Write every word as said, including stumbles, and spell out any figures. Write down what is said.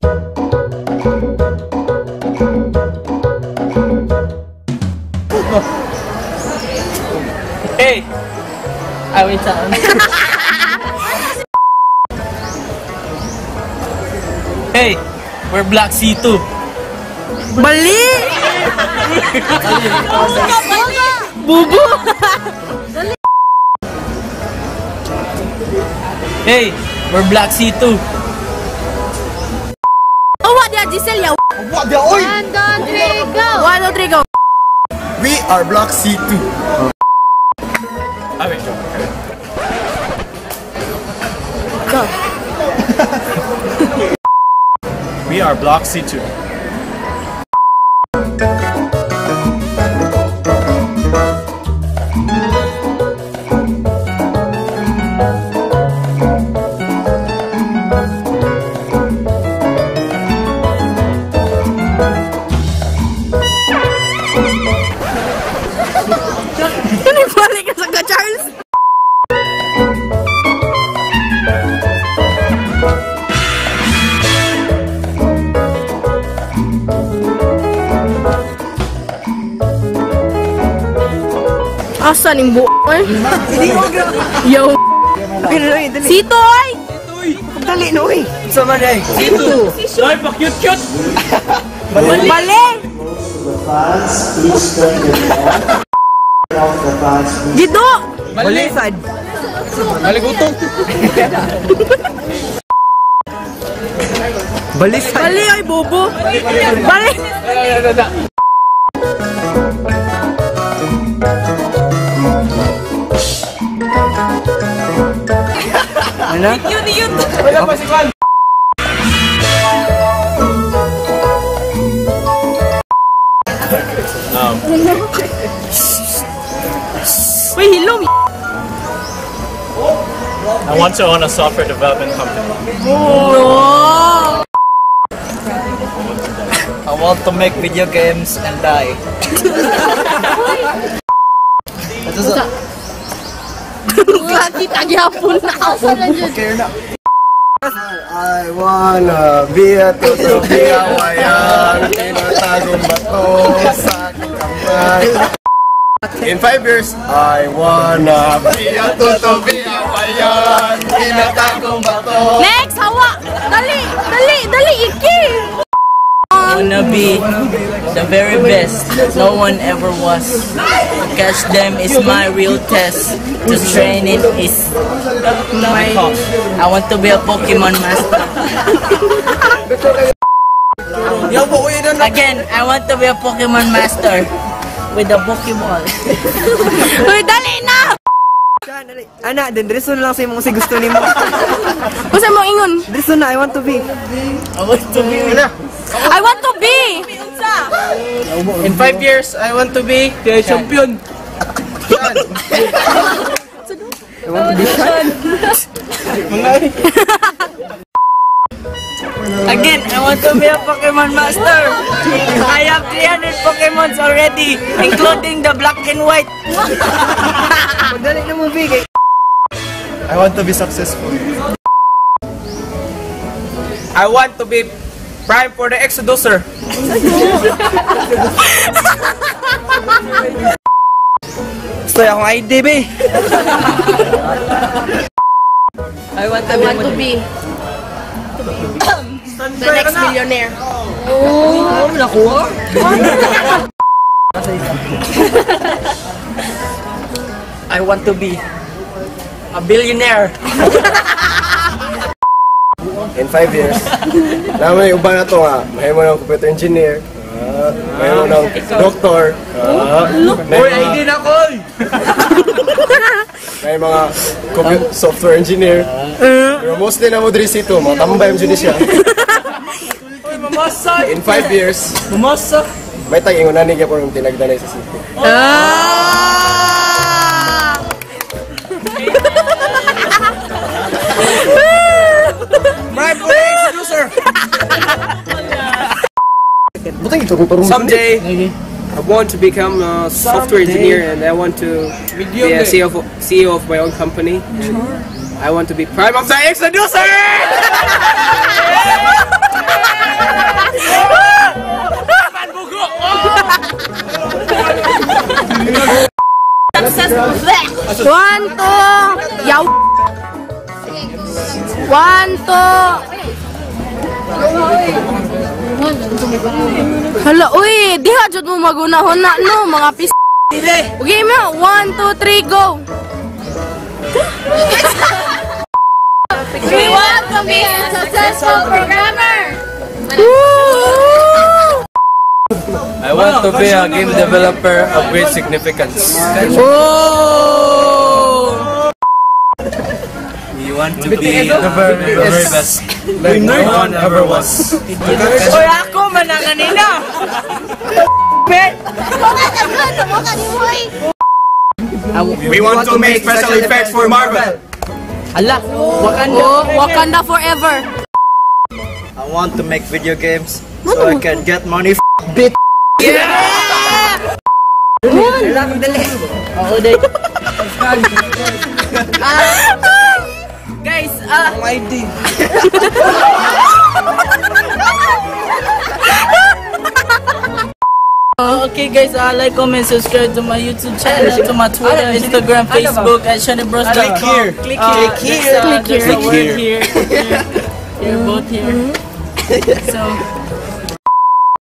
Hey! I wait lang. Hey! We're Black C two. Mali! Bubo! Hey! We're Black C two. Oh, what dia Giselle ya? What the oy? One, two, three, go! One, two, three, go! We are Block C two. Ah, wait. Go! We are Block C two. Balik ka sa Charles! Asan yung buo eh? Yo! Sito ay! Dali no oy. Sama na eh. C two. Ay, pa cute cute. Mali! The fans, please turn your head. Out the fans, please. Gido! Mali. Maligutom. Balis. Mali ay bobo! Mali! Ano? Yun yun! Wala pa si Juan. Um, Uy, hilom! I want to own a software development company. No! I want to make video games and die. Kita gyapon na ako na dyan. I wanna be a toto, be a wayang tinatagong bato sa aking kamay. In five years, I wanna be a toto, be a wayang tinatagong bato. Next, hawa! Dali! Dali! Dali! Iki! I wanna be the very best no one ever was. To catch them is my real test. To train it is my cause. I want to be a Pokemon master. Again, I want to be a Pokemon master with a Pokeball. Uy, dali na! Ana, then dreso na lang sa imong si gusto nimo. Usa mo ingon? Dreso na, I want to be. I want to be. I want to be! In five years, I want to be the champion. I want to be shy. Again, I want to be a Pokemon master. I have three hundred Pokemons already, including the black and white. Dali na mo big. I want to be successful. I want to be prime for the Exoducer. Gusto akong I D, be. I want to, I want to be the next millionaire. Oh, nakuha. I want to be a billionaire. In five years, naman yung uba na ito nga, may mo ng computer engineer, uh, may mo ng doctor, uh, may Uy, I did na ko! may mga computer software engineer. Pero mostly na mo diri sito, mga tambay mo dyan siya. Uy, mamasa! In five years, Mamasa! may tag-ingon na niya po yung tinagdanay sa city. Ah! Prime for the Exoducer! Butang ito kung parang Someday, I want to become a software engineer, and I want to be a C E O of, C E O of my own company. I want to be prime of the Exoducer! One, two. Yaw. One, two. Hala, uy, diha jud mo magunahon na no, mga pis. Okay mo, one, two, three, go. We want to be a successful programmer. I want to be a game developer of great significance. We want to be the very, the very best, like no one ever was. Oy, ako man ang kanina. We want to make special effects for Marvel. Ala, Wakanda. Oh, Wakanda forever. I want to make video games so I can get money. Bit. Oo, day. Guys, ah, my D. Okay guys, uh, like, comment, subscribe to my YouTube channel, to my Twitter, Instagram, Facebook at Shani Bros. Click here. Click Uh, here. Click here. Click here. There's a word Click here. Here. You're both here. So,